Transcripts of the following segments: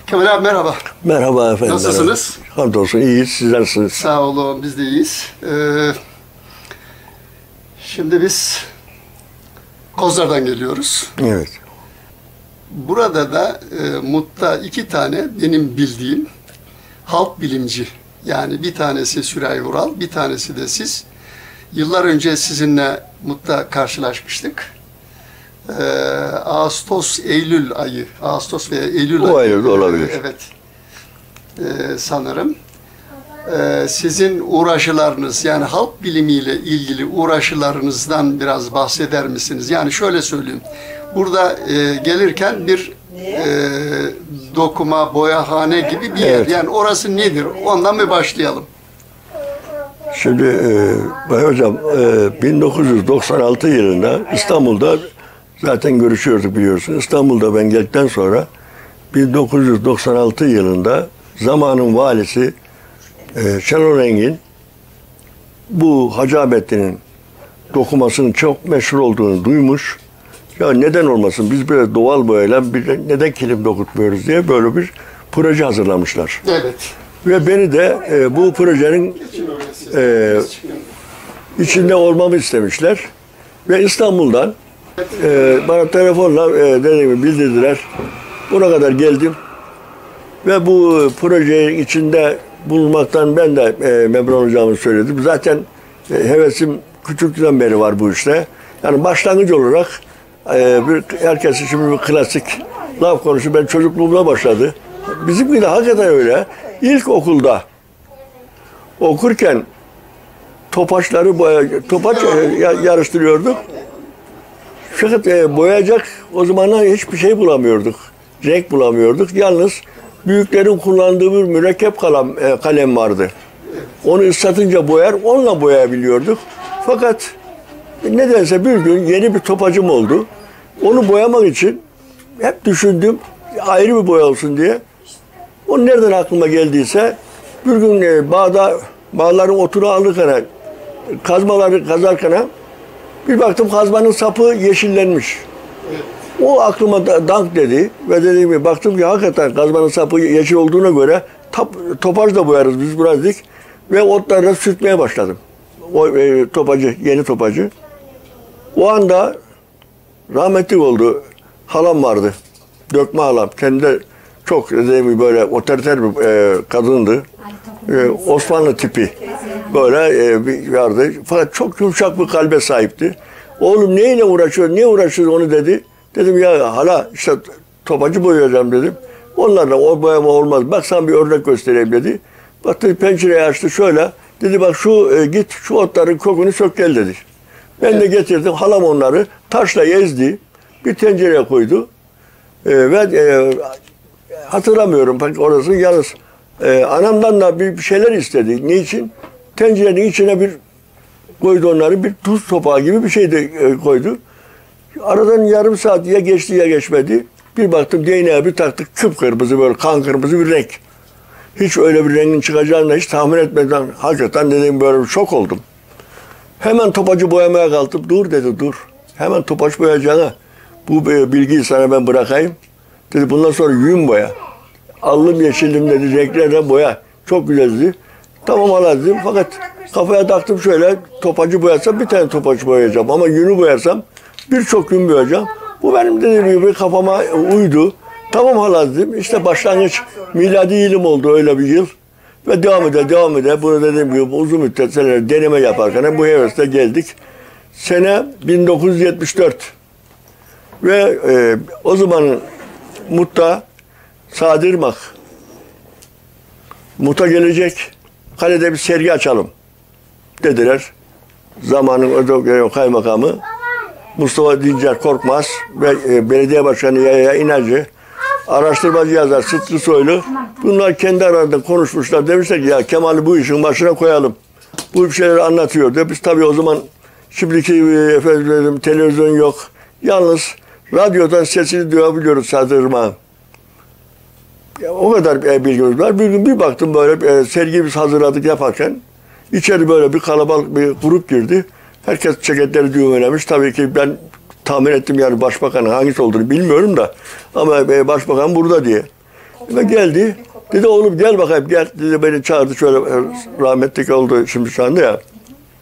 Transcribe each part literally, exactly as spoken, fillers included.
Kemal abi merhaba. Merhaba efendim. Nasılsınız? Merhaba. Hamdolsun iyiyiz. Sizler nasılsınız? Sağ olun, biz de iyiyiz. Ee, şimdi biz Kozlar'dan geliyoruz. Evet. Burada da e, Mut'ta iki tane benim bildiğim halk bilimci. Yani bir tanesi Sürahi Vural, bir tanesi de siz. Yıllar önce sizinle Mut'ta karşılaşmıştık. Ee, Ağustos, Eylül ayı, Ağustos veya Eylül ayı. O ayı olabilir. Evet. Ee, sanırım. Ee, sizin uğraşılarınız, yani halk bilimiyle ilgili uğraşılarınızdan biraz bahseder misiniz? Yani şöyle söyleyeyim. Burada e, gelirken bir e, dokuma, boyahane gibi bir yer. Evet. Yani orası nedir? Ondan bir başlayalım. Şimdi e, Bay Hocam e, bin dokuz yüz doksan altı yılında İstanbul'da zaten görüşüyorduk biliyorsun. İstanbul'da ben geldikten sonra bin dokuz yüz doksan altı yılında zamanın valisi e, Şenol Engin bu Hacı Ahmetli'nin dokumasının çok meşhur olduğunu duymuş. Ya neden olmasın biz böyle doğal boyayla bir, neden kilim dokutmuyoruz diye böyle bir proje hazırlamışlar. Evet. Ve beni de e, bu projenin e, içinde olmamı istemişler. Ve İstanbul'dan e, bana telefonla e, dediğimi bildirdiler. Buna kadar geldim. Ve bu projenin içinde bulunmaktan ben de e, memnun olacağımı söyledim. Zaten e, hevesim küçüklükten beri var bu işte. Yani başlangıç olarak e, bir, herkes şimdi bir klasik laf konuşu. Ben çocukluğumda başladı. Bizimki de hakikaten öyle. İlk okulda okurken topaçları boya, topaç yarıştırıyorduk. Fakat e, boyayacak o zamanlar hiçbir şey bulamıyorduk. Renk bulamıyorduk. Yalnız büyüklerin kullandığı bir mürekkep kalem, e, kalem vardı. Onu ıslatınca boyar, onunla boyayabiliyorduk. Fakat nedense bir gün yeni bir topacım oldu. Onu boyamak için hep düşündüm, ayrı bir boya olsun diye. O nereden aklıma geldiyse bir gün e, bağda, bağların otunu alırken, kazmaları kazarken bir baktım kazmanın sapı yeşillenmiş. O aklıma da, dank dedi ve dediğim gibi baktım ki hakikaten kazmanın sapı yeşil olduğuna göre top, topaj da boyarız biz buna dedik ve otlarla sürtmeye başladım. O e, topacı, yeni topacı. O anda rahmetli oldu. Halam vardı. Dökme halam. Kendi de çok dediğim gibi böyle otoriter bir e, kadındı. E, Osmanlı tipi. Böyle e, bir vardı. Fakat çok yumuşak bir kalbe sahipti. Oğlum neyle uğraşıyor, niye uğraşıyor onu dedi. Dedim ya hala işte topacı boyayacağım dedim. Onlarla o boyama olmaz. Bak sana bir örnek göstereyim dedi. Baktı pencereyi açtı şöyle. Dedi bak şu e, git şu otların kokunu sök gel dedi. Ben evet. de getirdim. Halam onları taşla ezdi. Bir tencereye koydu. E, ve e, hatırlamıyorum orası yalnız. E, anamdan da bir şeyler istedi. Niçin? Tencerenin içine bir koydu onları. Bir tuz topağı gibi bir şey de e, koydu. Aradan yarım saat ya geçti ya geçmedi. Bir baktım değneğe bir taktık kıpkırmızı böyle kan kırmızı bir renk. Hiç öyle bir rengin çıkacağını hiç tahmin etmeden hakikaten dediğim böyle bir şok oldum. Hemen topacı boyamaya kalktım. Dur dedi dur. Hemen topaç boyayacağına bu bilgiyi sana ben bırakayım. Dedi bundan sonra yün boya. Allım yeşillim dedi renklerden boya. Çok güzel dedi. Tamam hala dedim fakat kafaya taktım şöyle topacı boyarsam bir tane topaç boyayacağım ama yünü boyarsam birçok gün boyayacağım. Bu benim dediğim gibi kafama uydu. Tamam hala dedim. İşte başlangıç miladi yılım oldu öyle bir yıl. Ve devam ede, devam ede. Bunu dediğim gibi uzun müddet seneler deneme yaparken bu hevesle geldik. Sene bin dokuz yüz yetmiş dört. Ve e, o zamanın Mut'ta Sadi Irmak Mut'a gelecek. Kalede bir sergi açalım dediler. Zamanın kaymakamı Mustafa Dincer Korkmaz ve e, belediye başkanı Yaya İnacı, araştırmacı yazar Sıtkı Soylu, bunlar kendi aralarında konuşmuşlar. Demişler ki ya Kemal'i bu işin başına koyalım. Bu bir şeyleri anlatıyor. De biz tabii o zaman şimdiki e, efendim, televizyon yok. Yalnız radyodan sesini duyabiliyoruz Sadi Irmak'ın. O kadar e, bilgimiz var. Bir gün bir baktım böyle e, sergi biz hazırladık yaparken içeri böyle bir kalabalık bir grup girdi. Herkes ceketleri düğmelemiş. Tabii ki ben tahmin ettim yani başbakanın hangisi olduğunu bilmiyorum da ama başbakan burada diye. Ve geldi. Dedi oğlum gel bakayım gel. Dedi beni çağırdı şöyle rahmetlik oldu şimdi şu anda ya.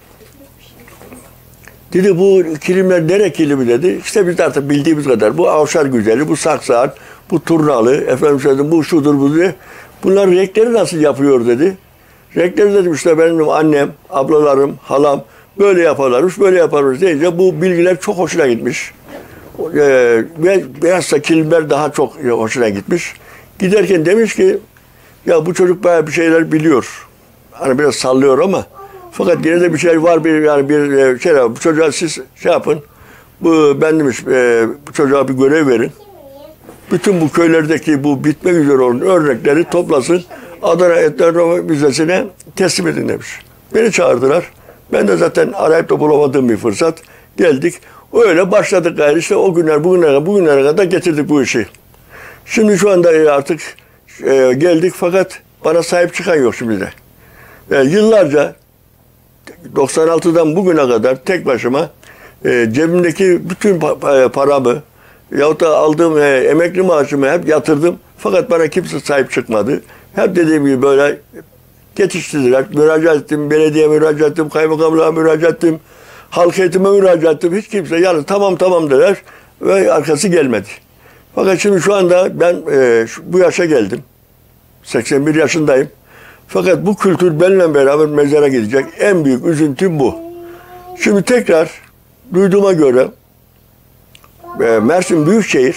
Dedi bu kilimler nere kilimi dedi. İşte biz de artık bildiğimiz kadar. Bu avşar güzeli, bu saksağın, bu turnalı, efendim söyledim bu şudur bu diye. Bunların renkleri nasıl yapıyor dedi. Renkleri dedim işte benim annem, ablalarım, halam böyle yaparlarmış, böyle yaparmış deyince bu bilgiler çok hoşuna gitmiş. Ee, ve beyazsa kilimler daha çok hoşuna gitmiş. Giderken demiş ki ya bu çocuk bayağı bir şeyler biliyor. Hani biraz sallıyor ama fakat yine de bir şey var bir yani bir şey var. Bu çocuğa siz şey yapın. Bu ben demiş e, bu çocuğa bir görev verin. Bütün bu köylerdeki bu bitmek üzere olan örnekleri toplasın. Adana Etnografya Müzesi'ne teslim edin demiş. Beni çağırdılar. Ben de zaten arayıp da bulamadığım bir fırsat. Geldik. Öyle başladık gayrı işte o günler bugünlere bugünlere kadar getirdik bu işi. Şimdi şu anda artık e, geldik fakat bana sahip çıkan yok şimdi de. E, yıllarca doksan altıdan bugüne kadar tek başıma e, cebimdeki bütün paramı yahut da aldığım e, emekli maaşımı hep yatırdım. Fakat bana kimse sahip çıkmadı. Hep dediğim gibi böyle geçiştirdiler. Müracaat ettim, belediye müracaat ettim, kaymakamlığa müracaat ettim, halk eğitime müracaat ettim. Hiç kimse yani tamam tamam dediler ve arkası gelmedi. Fakat şimdi şu anda ben e, şu, bu yaşa geldim. seksen bir yaşındayım. Fakat bu kültür benimle beraber mezara gidecek. En büyük üzüntüm bu. Şimdi tekrar duyduğuma göre e, Mersin Büyükşehir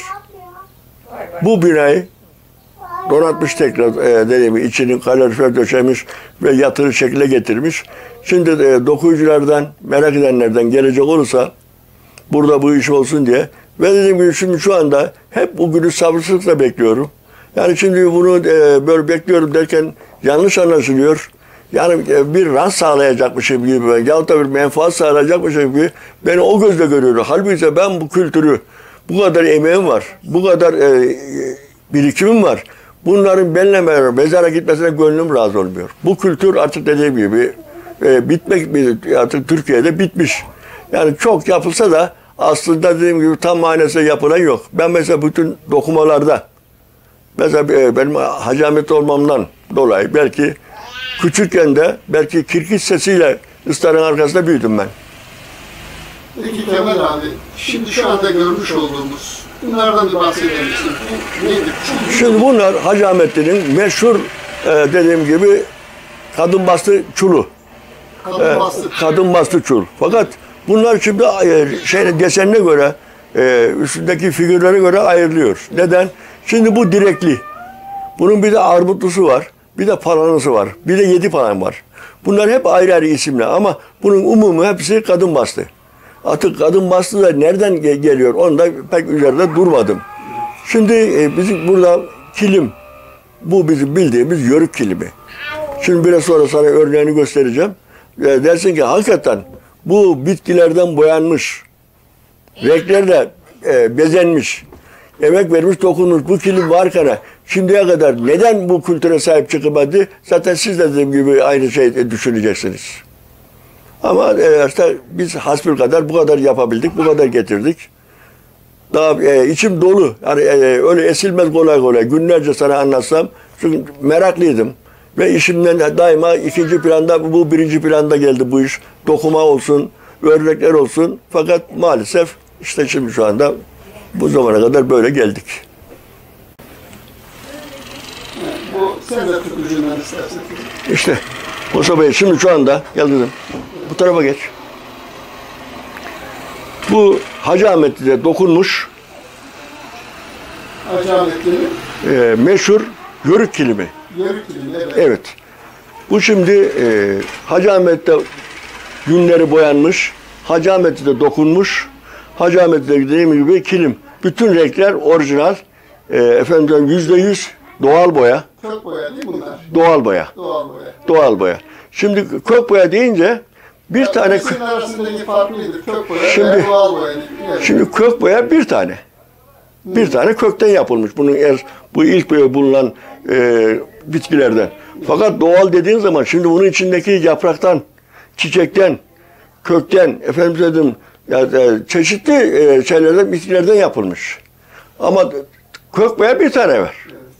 bu binayı donatmış tekrar e, dediğim içini kalorifer döşemiş ve yatırı şekilde getirmiş. Şimdi e, dokuyuculardan, merak edenlerden gelecek olursa burada bu iş olsun diye ve dediğim gibi şimdi şu anda hep bu günü sabırsızlıkla bekliyorum. Yani şimdi bunu e, böyle bekliyorum derken yanlış anlaşılıyor. Yani e, bir rant sağlayacakmışım gibi yahut da bir menfaat sağlayacakmışım gibi beni o gözle görüyor. Halbuki ben bu kültürü, bu kadar emeğim var, bu kadar e, birikimim var. Bunların benimle beraber mezara gitmesine gönlüm razı olmuyor. Bu kültür artık dediğim gibi e, bitmek artık Türkiye'de bitmiş. Yani çok yapılsa da aslında dediğim gibi tam manasıyla yapılan yok. Ben mesela bütün dokumalarda mesela e, benim hacamet olmamdan dolayı belki küçükken de belki kirkit sesiyle ısların arkasında büyüdüm ben. Peki Kemal abi, şimdi şu anda görmüş olduğumuz bunlardan bir bahsedelim. Bu nedir? Şimdi bunlar Hacı Ahmetli'nin meşhur e, dediğim gibi kadın bastı çulu. Kadın bastı. E, kadın bastı çul. Fakat bunlar şimdi e, şey desenine göre e, üstündeki figürlere göre ayrılıyor. Neden? Şimdi bu direkli. Bunun bir de armutlusu var. Bir de palanısı var. Bir de yedi palan var. Bunlar hep ayrı ayrı isimler ama bunun umumu hepsi kadın bastı. Artık kadın bastı da nereden geliyor onu da pek üzerinde durmadım. Şimdi e, bizim burada kilim, bu bizim bildiğimiz yörük kilimi. Şimdi biraz sonra sana örneğini göstereceğim. E, dersin ki hakikaten bu bitkilerden boyanmış, renklerle e, bezenmiş, emek vermiş, dokunmuş bu kilim varken şimdiye kadar neden bu kültüre sahip çıkmadı? Zaten siz de dediğim gibi aynı şey düşüneceksiniz. Ama e, işte biz hasbülkader bu kadar yapabildik, bu kadar getirdik. Daha e, içim dolu. Yani e, öyle esilmez kolay kolay. Günlerce sana anlatsam. Çünkü meraklıydım. Ve işimden daima ikinci planda, bu birinci planda geldi bu iş. Dokuma olsun, örnekler olsun. Fakat maalesef işte şimdi şu anda bu zamana kadar böyle geldik. Bu sen de tut ucundan istersen. İşte Mustafa Bey şimdi şu anda gel kızım. Bu tarafa geç. Bu Hacı Ahmetli'de dokunmuş Hacı Ahmetli'nin e, meşhur yörük kilimi. yörük kilimi, evet. Evet. Bu şimdi e, Hacı Ahmet'te günleri boyanmış. Hacı Ahmet'te dokunmuş. Hacı Ahmet'te dediğim gibi kilim. Bütün renkler orijinal. E, efendim yüzde yüz doğal boya. Kök boya değil mi bunlar? Doğal boya. Doğal boya. Doğal boya. Şimdi kök boya deyince bir ya, tane ikisinin arasındaki fark nedir? Kök boya Şimdi- veya doğal boya. Evet. şimdi kök boya bir tane. Bir tane kökten yapılmış. Bunun er, bu ilk böyle bulunan e, bitkilerden. Fakat doğal dediğin zaman şimdi bunun içindeki yapraktan, çiçekten, kökten, efendim dedim yani, e, çeşitli e, şeylerden, bitkilerden yapılmış. Ama kök boya bir tane var.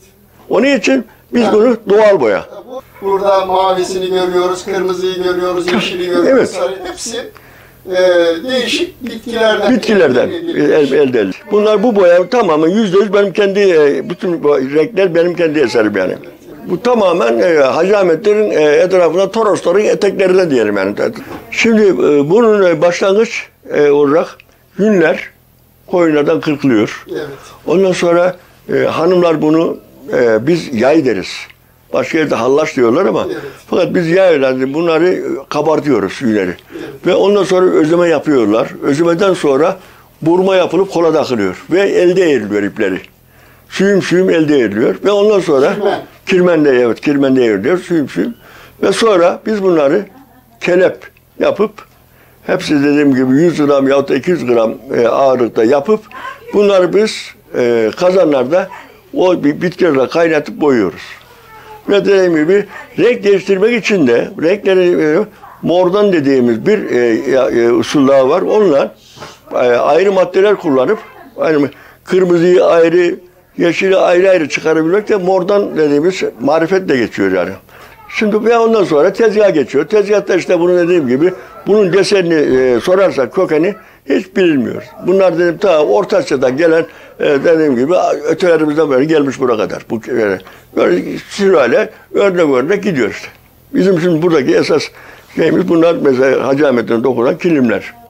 Onun için biz bunu doğal boya. Burada mavisini görüyoruz, kırmızıyı görüyoruz, yeşili görüyoruz. Evet. Sarı, hepsi e, değişik bitkilerden. Bitkilerden el, elde edilir. Bunlar bu boya tamamen yüzde yüz benim kendi, e, bütün bu renkler benim kendi eserim yani. Bu tamamen e, Hacı Ahmetlerin e, etrafında Torosların eteklerinden diyelim yani. Şimdi e, bunun e, başlangıç e, olarak yünler koyunlardan kırkılıyor. Evet. Ondan sonra e, hanımlar bunu e, biz yay deriz. Başka yerde hallaç diyorlar ama Evet. fakat biz yayla bunları kabartıyoruz yünleri. Evet. Ve ondan sonra özleme yapıyorlar. Özlemeden sonra burma yapılıp kola takılıyor ve elde eğriliyor ipleri. Suyum suyum elde eğriliyor ve ondan sonra Kirmen. kirmende evet kirmende eğriliyor suyum suyum. Ve sonra biz bunları kelep yapıp hepsi dediğim gibi yüz gram yahut da iki yüz gram e, ağırlıkta yapıp bunları biz e, kazanlarda o bitkilerle kaynatıp boyuyoruz. Ve dediğim gibi renk değiştirmek için de renkleri e, mordan dediğimiz bir e, e, usul daha var. Onunla e, ayrı maddeler kullanıp yani kırmızıyı ayrı, yeşili ayrı ayrı çıkarabilmek de mordan dediğimiz marifetle geçiyor yani. Şimdi ve ondan sonra tezgaha geçiyor. Tezgahta işte bunu dediğim gibi bunun desenini e, sorarsak kökeni hiç bilinmiyor. Bunlar dedim ta Orta Asya'dan gelen e, dediğim gibi ötelerimizden böyle gelmiş buraya kadar. Bu e, böyle sırayla örnek örnek gidiyor işte. Bizim şimdi buradaki esas şeyimiz bunlar mesela Hacı Ahmet'in dokunan kilimler.